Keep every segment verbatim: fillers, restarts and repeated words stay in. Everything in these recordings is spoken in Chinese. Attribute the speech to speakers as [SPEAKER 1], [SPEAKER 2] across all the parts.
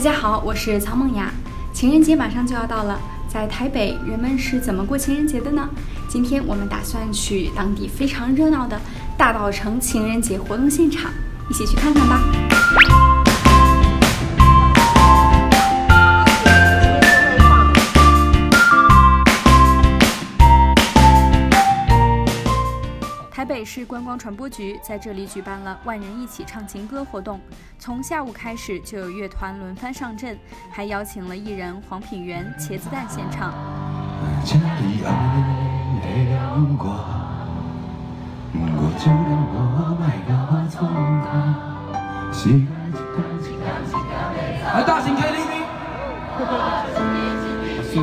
[SPEAKER 1] 家好，我是曹梦雅。情人节马上就要到了，在台北人们是怎么过情人节的呢？今天我们打算去当地非常热闹的大稻埕情人节活动现场，一起去看看吧。台北市观光传播局在这里举办了万人一起唱情歌活动，从下午开始就有乐团轮番上阵，还邀请了艺人黄品源、茄子蛋献唱。
[SPEAKER 2] 来大型 K T V， 是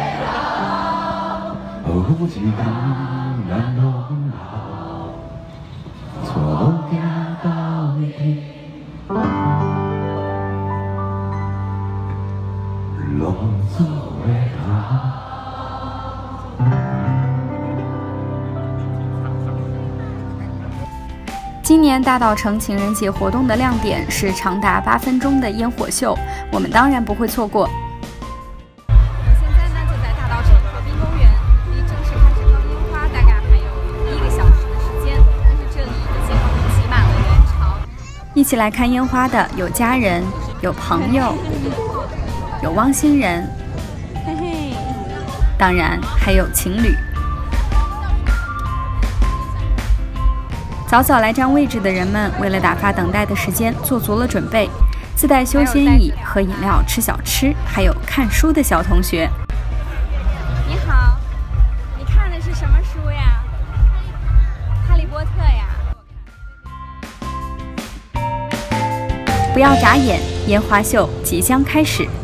[SPEAKER 1] 今年大稻埕情人节活动的亮点是长达八分钟的烟火秀，我们当然不会错过。我现在呢就在大稻埕河滨公园，离正式开始放烟花大概还有一个小时的时间，但是这里已经挤满了人潮。一起来看烟花的有家人、有朋友、有汪星人，嘿嘿，当然还有情侣。早早来占位置的人们，为了打发等待的时间，做足了准备，自带休闲椅、喝饮料、吃小吃，还有看书的小同学。你好，你看的是什么书呀？哈利波特呀。不要眨眼，烟花秀即将开始。